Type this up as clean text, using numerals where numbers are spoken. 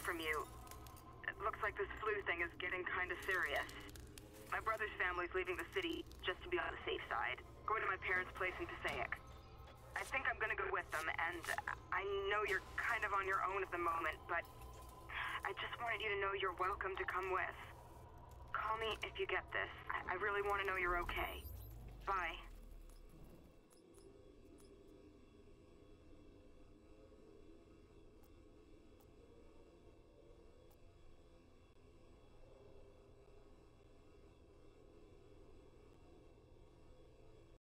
from you. It looks like this flu thing is getting kind of serious. My brother's family's leaving the city just to be on the safe side. Going to my parents' place in Passaic. I think I'm gonna go with them, and I know you're kind of on your own at the moment, but I just wanted you to know you're welcome to come with. Call me if you get this. I really want to know you're okay. Bye.